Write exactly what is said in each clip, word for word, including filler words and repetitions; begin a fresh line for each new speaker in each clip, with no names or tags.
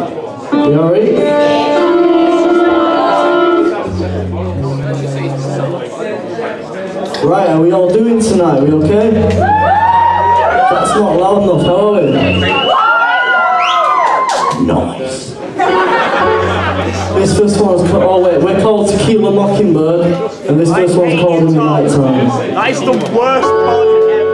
You alright? Right, are we all doing tonight? Are we okay? That's not loud enough, are we? Nice. This first one's called, oh wait, we're called Tequila Mocking, and this first one's called In the Night Time.
That is the worst part ever.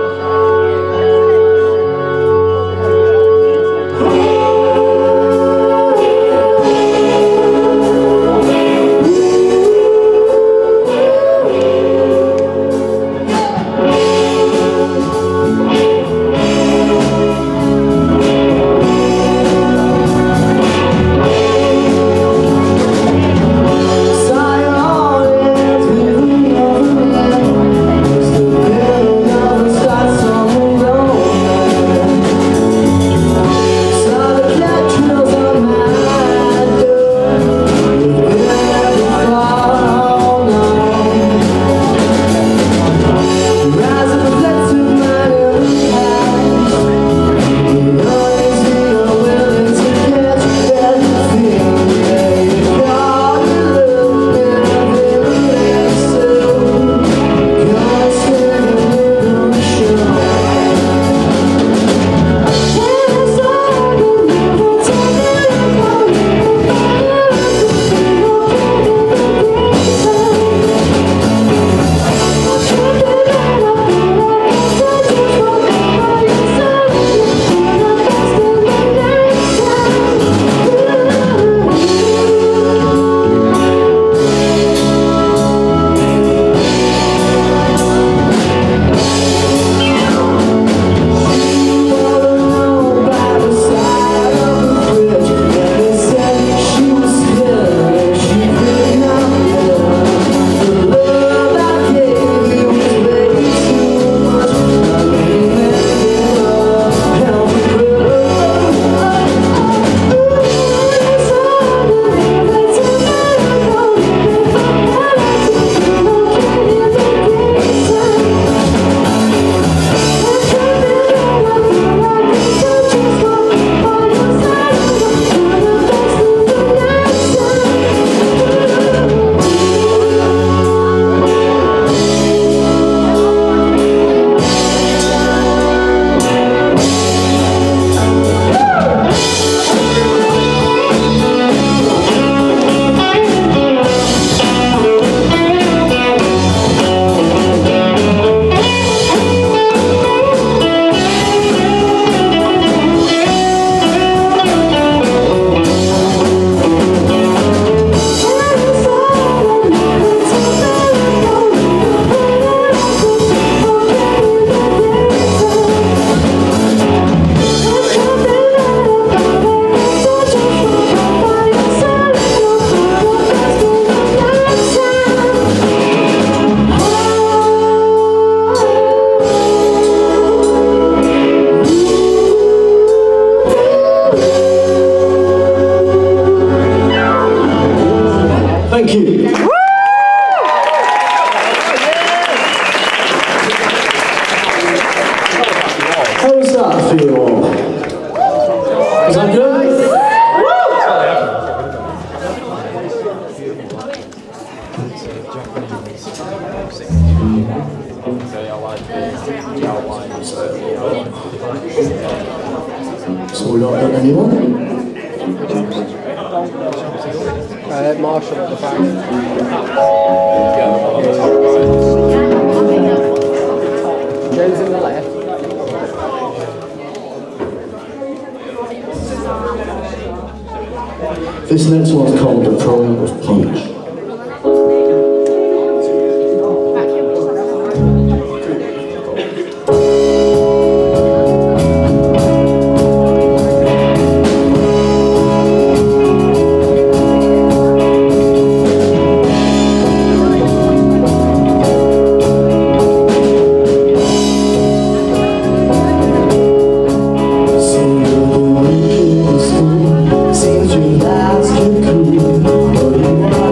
Thank you. How was that for you all? Was that good? So we're not done anyone?
Uh, Marshall at the back. James in the left.
This next one's called The Pro of Punch. Seems you last cool, but you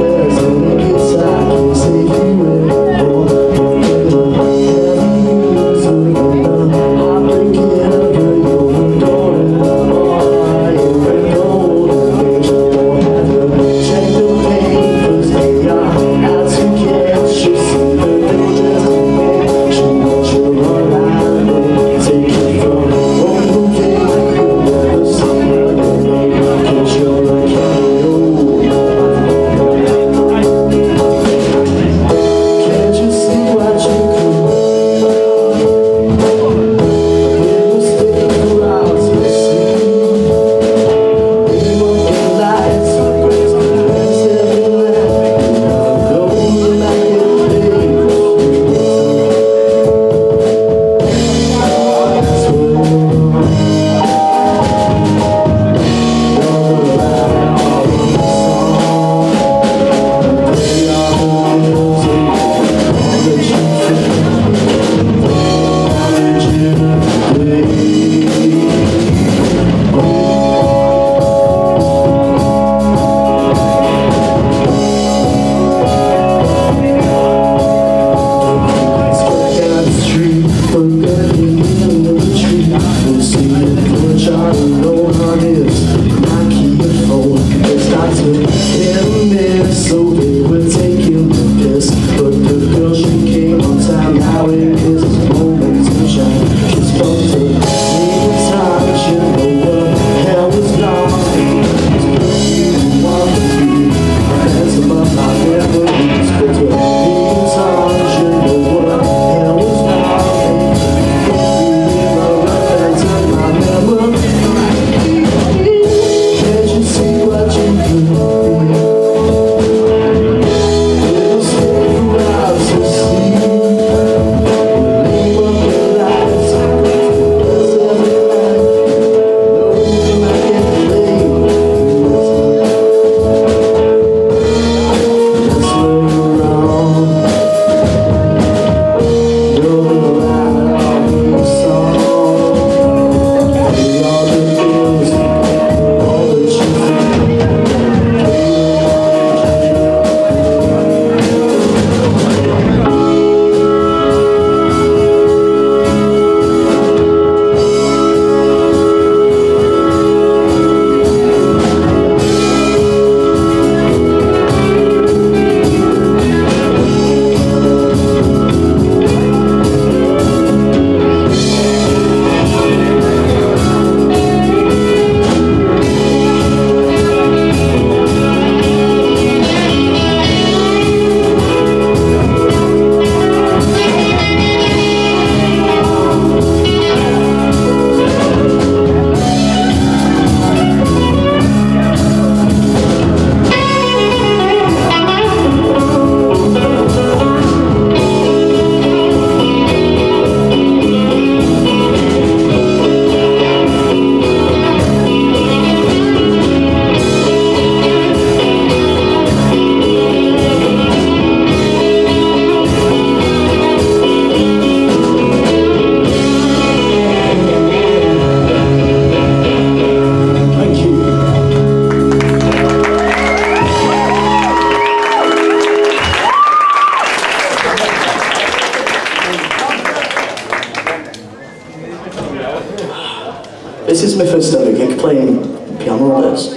this is my first ever gig playing piano on this.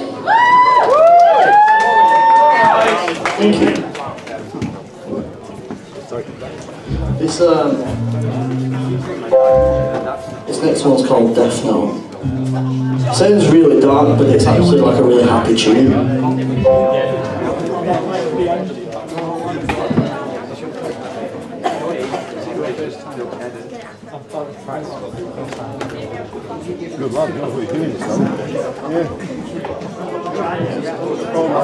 Thank you. This um, this next one's called Death Note. Sounds really dark, but it's actually like a really happy tune.
Good lad, you know what you're doing, son. Yeah. Oh man,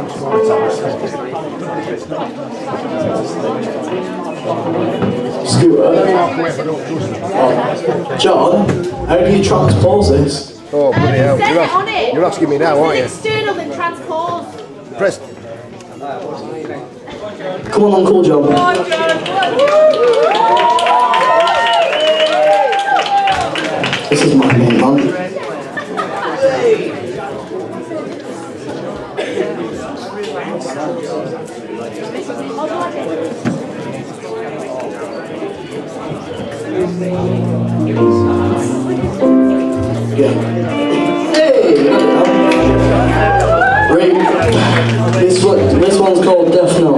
Scooter. Oh. John, how do you transpose this?
Oh, bloody hell. You're, ask, you're asking me now, aren't you?
External then transpose.
Press.
Come on, Uncle John.
Come on, John.
This is my main man. Yeah. Hey! Right. This one, this one's called Death Note.